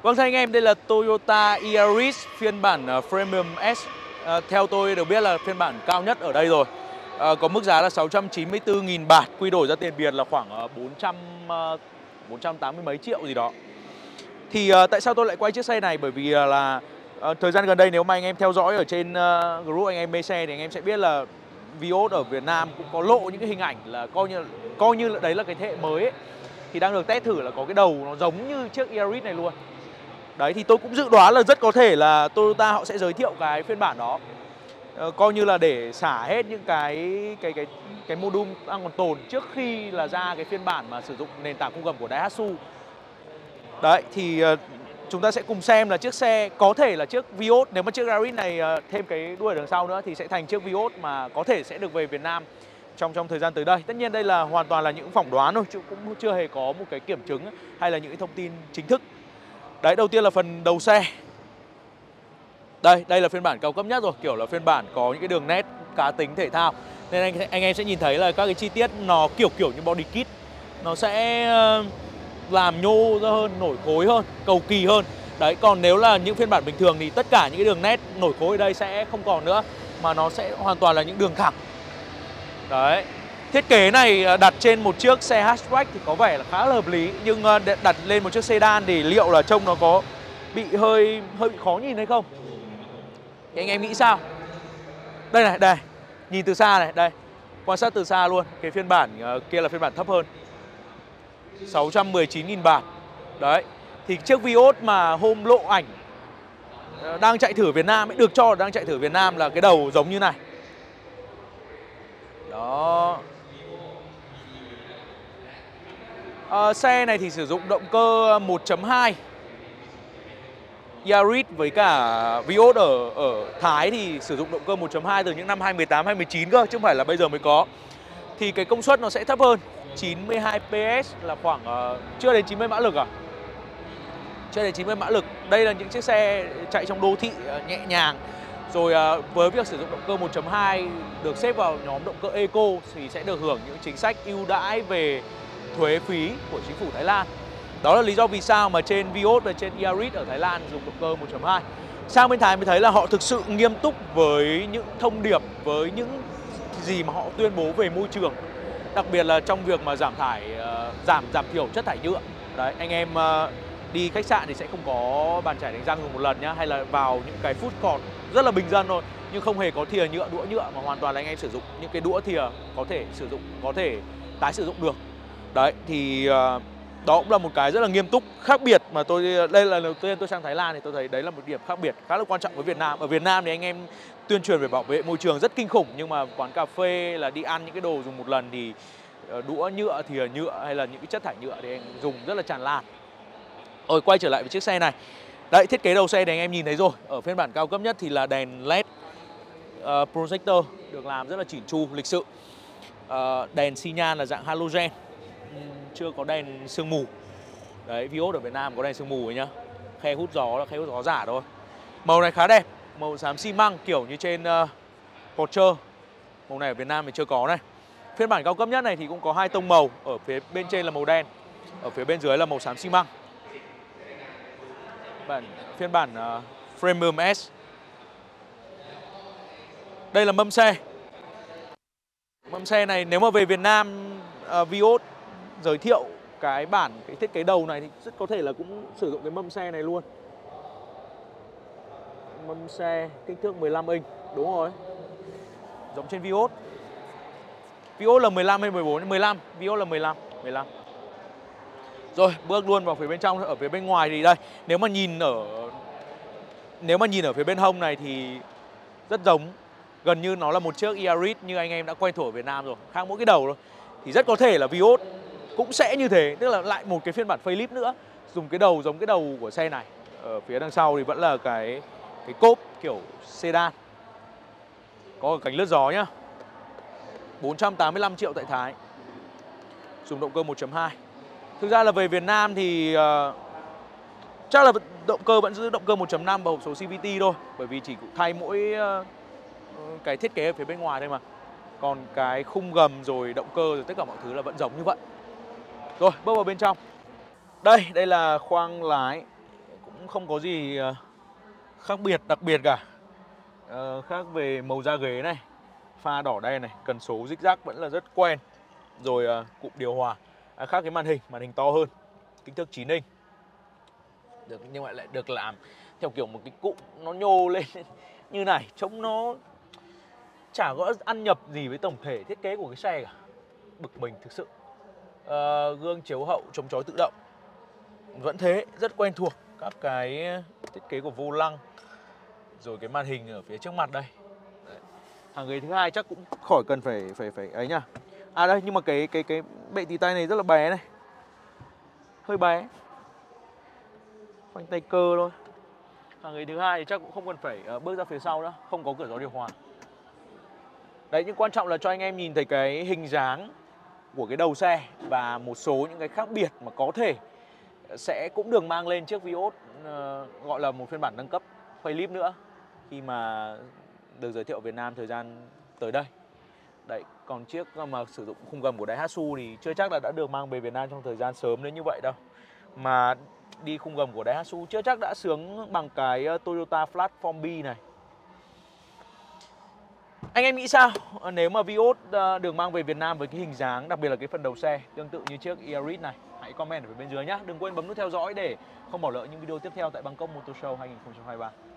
Vâng thưa anh em, đây là Toyota Yaris phiên bản Premium S. Theo tôi được biết là phiên bản cao nhất ở đây rồi. Có mức giá là 694.000 bạt, quy đổi ra tiền Việt là khoảng 480 mấy triệu gì đó. Thì tại sao tôi lại quay chiếc xe này? Bởi vì là thời gian gần đây nếu mà anh em theo dõi ở trên group anh em mê xe thì anh em sẽ biết là Vios ở Việt Nam cũng có lộ những cái hình ảnh là coi như là đấy là cái thế hệ mới ấy. Thì đang được test thử là có cái đầu nó giống như chiếc Yaris này luôn. Đấy thì tôi cũng dự đoán là rất có thể là Toyota họ sẽ giới thiệu cái phiên bản đó, coi như là để xả hết những cái module đang còn tồn trước khi là ra cái phiên bản mà sử dụng nền tảng khung gầm của Daihatsu. Đấy thì chúng ta sẽ cùng xem là chiếc xe có thể là chiếc Vios, nếu mà chiếc Yaris này thêm cái đuôi đằng sau nữa thì sẽ thành chiếc Vios mà có thể sẽ được về Việt Nam trong thời gian tới đây. Tất nhiên đây là hoàn toàn là những phỏng đoán thôi, chứ cũng chưa hề có một cái kiểm chứng hay là những cái thông tin chính thức. Đấy, đầu tiên là phần đầu xe. Đây là phiên bản cao cấp nhất rồi, kiểu là phiên bản có những cái đường nét cá tính thể thao. Nên anh em sẽ nhìn thấy là các cái chi tiết nó kiểu như body kit. Nó sẽ làm nhô ra hơn, nổi khối hơn, cầu kỳ hơn. Đấy, còn nếu là những phiên bản bình thường thì tất cả những cái đường nét nổi khối ở đây sẽ không còn nữa, mà nó sẽ hoàn toàn là những đường thẳng. Đấy. Thiết kế này đặt trên một chiếc xe hatchback thì có vẻ là khá là hợp lý, nhưng đặt lên một chiếc sedan thì liệu là trông nó có bị hơi bị khó nhìn hay không? Thì anh em nghĩ sao? Đây này, đây. Nhìn từ xa này, đây. Quan sát từ xa luôn. Cái phiên bản kia là phiên bản thấp hơn. 619.000 bạt. Đấy. Thì chiếc Vios mà hôm lộ ảnh đang chạy thử Việt Nam ấy, được cho là đang chạy thử Việt Nam là cái đầu giống như này. Đó. Xe này thì sử dụng động cơ 1.2 Yaris với cả Vios ở Thái thì sử dụng động cơ 1.2 từ những năm 2018, 2019 cơ, chứ không phải là bây giờ mới có. Thì cái công suất nó sẽ thấp hơn, 92 PS là khoảng chưa đến 90 mã lực à? Chưa đến 90 mã lực. Đây là những chiếc xe chạy trong đô thị nhẹ nhàng. Rồi với việc sử dụng động cơ 1.2 được xếp vào nhóm động cơ Eco thì sẽ được hưởng những chính sách ưu đãi về thuế phí của chính phủ Thái Lan. Đó là lý do vì sao mà trên Vios và trên Yaris ở Thái Lan dùng động cơ 1.2. Sang bên Thái mới thấy là họ thực sự nghiêm túc với những thông điệp, với những gì mà họ tuyên bố về môi trường. Đặc biệt là trong việc mà giảm thiểu chất thải nhựa. Đấy, anh em đi khách sạn thì sẽ không có bàn chải đánh răng dùng một lần nhá, hay là vào những cái food court rất là bình dân thôi, nhưng không hề có thìa nhựa, đũa nhựa, mà hoàn toàn là anh em sử dụng những cái đũa thìa có thể tái sử dụng được. Đấy thì đó cũng là một cái rất là nghiêm túc, khác biệt mà đây là lần đầu tiên tôi sang Thái Lan thì tôi thấy đấy là một điểm khác biệt khá là quan trọng với Việt Nam. Ở Việt Nam thì anh em tuyên truyền về bảo vệ môi trường rất kinh khủng, nhưng mà quán cà phê là đi ăn những cái đồ dùng một lần thì đũa nhựa, thìa nhựa hay là những cái chất thải nhựa thì anh dùng rất là tràn lan. Rồi quay trở lại với chiếc xe này. Đấy, thiết kế đầu xe thì anh em nhìn thấy rồi. Ở phiên bản cao cấp nhất thì là đèn LED projector được làm rất là chỉn chu, lịch sự. Đèn xi nhan là dạng halogen, chưa có đèn sương mù. Đấy, Vios ở Việt Nam có đèn sương mù ấy nhá. Khe hút gió là khe hút gió giả thôi. Màu này khá đẹp, màu xám xi măng kiểu như trên Porsche. Màu này ở Việt Nam thì chưa có này. Phiên bản cao cấp nhất này thì cũng có hai tông màu, ở phía bên trên là màu đen, ở phía bên dưới là màu xám xi măng. Phiên bản Premium S. Đây là mâm xe. Mâm xe này nếu mà về Việt Nam Vios giới thiệu cái thiết kế đầu này thì rất có thể là cũng sử dụng cái mâm xe này luôn. Mâm xe kích thước 15 inch, đúng rồi. Giống trên Vios. Vios là 15 hay 14? 15, Vios là 15. Rồi, bước luôn vào phía bên trong. Ở phía bên ngoài thì đây, nếu mà nhìn ở phía bên hông này thì rất giống, gần như nó là một chiếc Yaris như anh em đã quen thuộc ở Việt Nam rồi, khác mỗi cái đầu thôi. Thì rất có thể là Vios cũng sẽ như thế, tức là lại một cái phiên bản facelift nữa, dùng cái đầu giống cái đầu của xe này. Ở phía đằng sau thì vẫn là cái cốp kiểu sedan, có cánh lướt gió nhá. 485 triệu tại Thái, dùng động cơ 1.2. Thực ra là về Việt Nam thì chắc là động cơ vẫn giữ động cơ 1.5 và hộp số CVT thôi, bởi vì chỉ thay mỗi cái thiết kế ở phía bên ngoài thôi mà. Còn cái khung gầm rồi động cơ rồi tất cả mọi thứ là vẫn giống như vậy. Rồi, bước vào bên trong. Đây là khoang lái, cũng cũng không có gì khác biệt, đặc biệt cả. Khác về màu da ghế này, pha đỏ đen này, cần số rích rác vẫn là rất quen. Rồi cụm điều hòa, khác cái màn hình to hơn, kích thước 9 inch. Nhưng mà lại được làm theo kiểu một cái cụm nó nhô lên như này, trông nó chả có ăn nhập gì với tổng thể thiết kế của cái xe cả. Bực mình thực sự. Gương chiếu hậu chống chói tự động vẫn thế, rất quen thuộc. Các cái thiết kế của vô lăng, rồi cái màn hình ở phía trước mặt đây. Đấy. Hàng ghế thứ hai chắc cũng khỏi cần phải ấy nhá. À đây, nhưng mà cái bệ tì tay này rất là bé này, hơi bé, phanh tay cơ thôi. Hàng ghế thứ hai thì chắc cũng không cần phải bước ra phía sau nữa, không có cửa gió điều hòa. Đấy, nhưng quan trọng là cho anh em nhìn thấy cái hình dáng của cái đầu xe và một số những cái khác biệt mà có thể sẽ cũng được mang lên chiếc Vios, gọi là một phiên bản nâng cấp facelift nữa, khi mà được giới thiệu ở Việt Nam thời gian tới đây. Đấy, còn chiếc mà sử dụng khung gầm của Daihatsu thì chưa chắc là đã được mang về Việt Nam trong thời gian sớm đến như vậy đâu. Mà đi khung gầm của Daihatsu chưa chắc đã sướng bằng cái Toyota Platform B này. Anh em nghĩ sao nếu mà Vios được mang về Việt Nam với cái hình dáng, đặc biệt là cái phần đầu xe tương tự như chiếc Yaris này? Hãy comment ở bên dưới nhé. Đừng quên bấm nút theo dõi để không bỏ lỡ những video tiếp theo tại Bangkok Motor Show 2023.